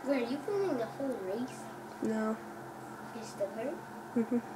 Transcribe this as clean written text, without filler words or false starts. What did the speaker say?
Were you filming the whole race? No. Just the part? Mhm.